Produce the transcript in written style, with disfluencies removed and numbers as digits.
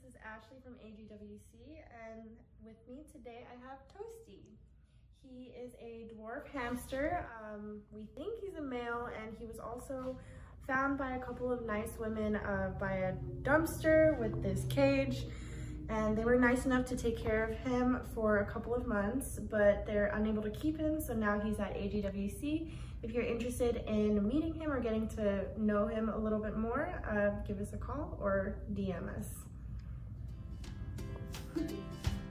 is Ashley from AGWC, and with me today I have Toasti. He is a dwarf hamster. We think he's a male, and he was also found by a couple of nice women by a dumpster with this cage, and they were nice enough to take care of him for a couple of months, but they're unable to keep him, so now he's at AGWC. If you're interested in meeting him or getting to know him a little bit more, give us a call or DM us.